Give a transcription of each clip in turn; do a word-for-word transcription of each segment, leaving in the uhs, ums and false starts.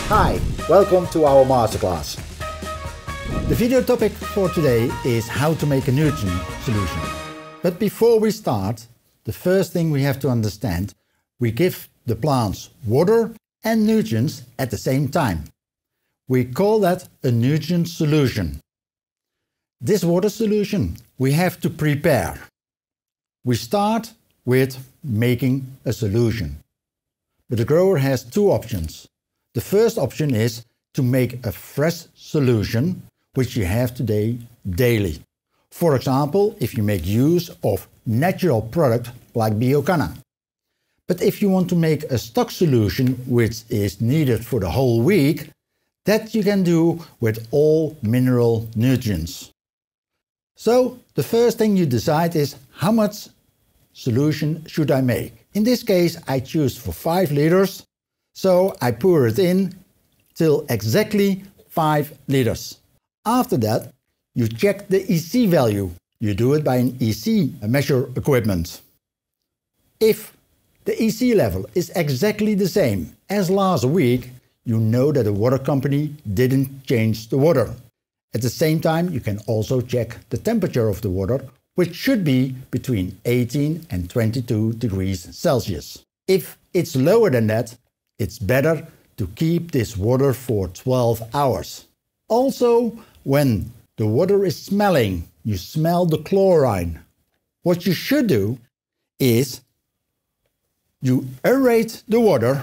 Hi, welcome to our masterclass. The video topic for today is how to make a nutrient solution. But before we start, the first thing we have to understand, we give the plants water and nutrients at the same time. We call that a nutrient solution. This water solution we have to prepare. We start with making a solution. But the grower has two options. The first option is to make a fresh solution, which you have today daily. For example, if you make use of natural product like CANNA. But if you want to make a stock solution which is needed for the whole week, that you can do with all mineral nutrients. So the first thing you decide is how much solution should I make. In this case I choose for five liters. So I pour it in till exactly five liters. After that, you check the E C value. You do it by an E C measure equipment. If the E C level is exactly the same as last week, you know that the water company didn't change the water. At the same time, you can also check the temperature of the water, which should be between eighteen and twenty-two degrees Celsius. If it's lower than that, it's better to keep this water for twelve hours. Also, when the water is smelling, you smell the chlorine. What you should do is you aerate the water,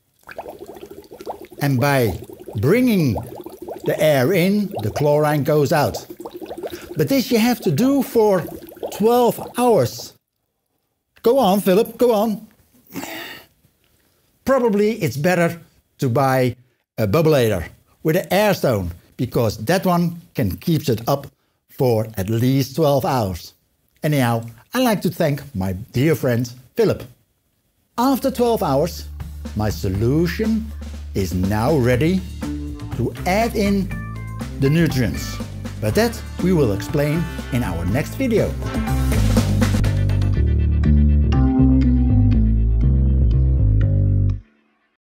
and by bringing the air in, the chlorine goes out. But this you have to do for twelve hours. Go on, Philip, go on. Probably it's better to buy a bubbleator with an air stone, because that one can keep it up for at least twelve hours. Anyhow, I like to thank my dear friend Philip. After twelve hours, my solution is now ready to add in the nutrients. But that we will explain in our next video.